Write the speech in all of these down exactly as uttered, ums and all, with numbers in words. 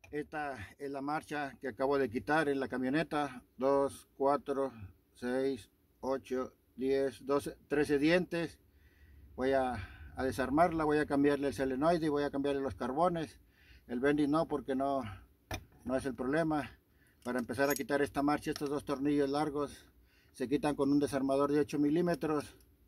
Esta es la marcha que acabo de quitar en la camioneta. Dos, cuatro, seis, ocho, diez, doce, trece dientes. Voy a, a desarmarla, voy a cambiarle el solenoide y voy a cambiarle los carbones. El bending no, porque no, no es el problema. Para empezar a quitar esta marcha, estos dos tornillos largos se quitan con un desarmador de ocho milímetros.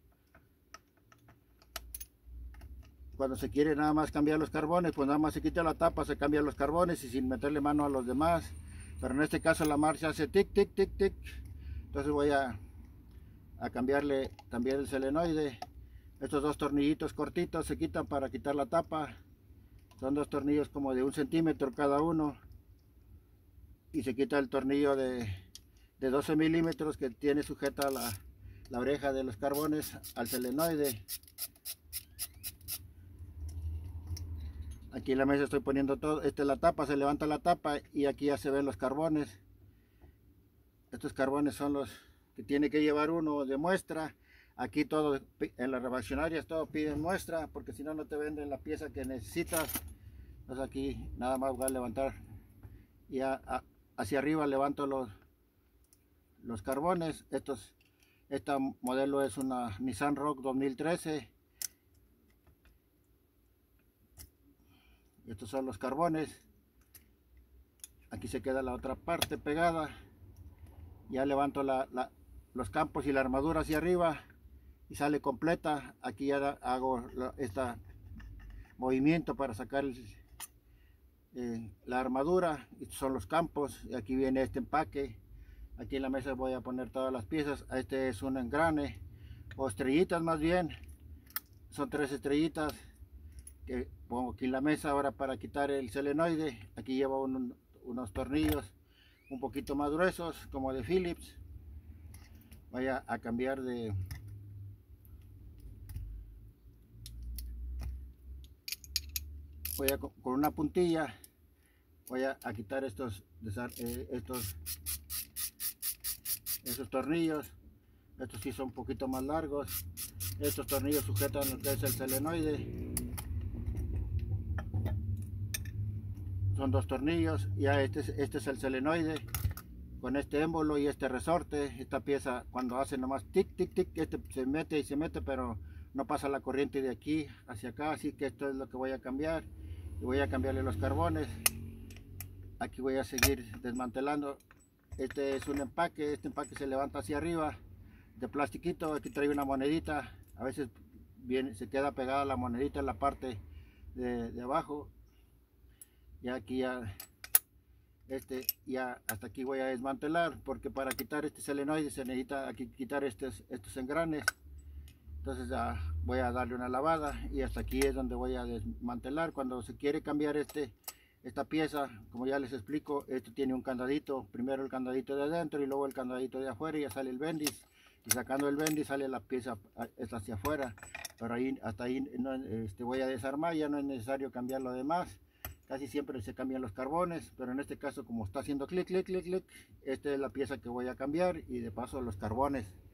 Cuando se quiere nada más cambiar los carbones, pues nada más se quita la tapa, se cambian los carbones y sin meterle mano a los demás. Pero en este caso la marcha hace tic, tic, tic, tic. Entonces voy a, a cambiarle también el solenoide. Estos dos tornillitos cortitos se quitan para quitar la tapa. Son dos tornillos como de un centímetro cada uno. Y se quita el tornillo de, de doce milímetros que tiene sujeta la, la oreja de los carbones al solenoide. Aquí en la mesa estoy poniendo todo. Esta es la tapa, se levanta la tapa y aquí ya se ven los carbones. Estos carbones son los que tiene que llevar uno de muestra. Aquí todo, en las refaccionarias todo piden muestra, porque si no, no te venden la pieza que necesitas. Entonces aquí nada más voy a levantar y a, a, hacia arriba levanto los, los carbones. Estos, este modelo es una Nissan Rogue dos mil trece. Estos son los carbones. Aquí se queda la otra parte pegada. Ya levanto la, la, los campos y la armadura hacia arriba y sale completa. Aquí ya hago este movimiento para sacar el, eh, la armadura. Estos son los campos y aquí viene este empaque. Aquí en la mesa voy a poner todas las piezas. Este es un engrane o estrellitas más bien. Son tres estrellitas que pongo aquí en la mesa ahora para quitar el solenoide. Aquí llevo un, unos tornillos un poquito más gruesos como de Phillips. Voy a, a cambiar de voy a con una puntilla voy a, a quitar estos eh, estos esos tornillos. Estos sí son un poquito más largos. Estos tornillos sujetan lo que es el solenoide. Son dos tornillos. Ya este es, este es el solenoide con este émbolo y este resorte. Esta pieza cuando hace nomás tic tic tic, este se mete y se mete, pero no pasa la corriente de aquí hacia acá, así que esto es lo que voy a cambiar. Y voy a cambiarle los carbones. Aquí voy a seguir desmantelando. Este es un empaque, este empaque se levanta hacia arriba de plastiquito. Aquí trae una monedita, a veces viene, se queda pegada la monedita en la parte de, de abajo. Y aquí ya este ya hasta aquí voy a desmantelar, porque para quitar este solenoide se necesita aquí quitar estos, estos engranes. Entonces ya voy a darle una lavada y hasta aquí es donde voy a desmantelar. Cuando se quiere cambiar este esta pieza, como ya les explico, esto tiene un candadito, primero el candadito de adentro y luego el candadito de afuera, y ya sale el bendis, y sacando el bendis sale la pieza esta hacia afuera. Pero ahí hasta ahí no, este, voy a desarmar, ya no es necesario cambiar lo demás. Casi siempre se cambian los carbones, pero en este caso, como está haciendo clic, clic, clic, clic, esta es la pieza que voy a cambiar y de paso los carbones.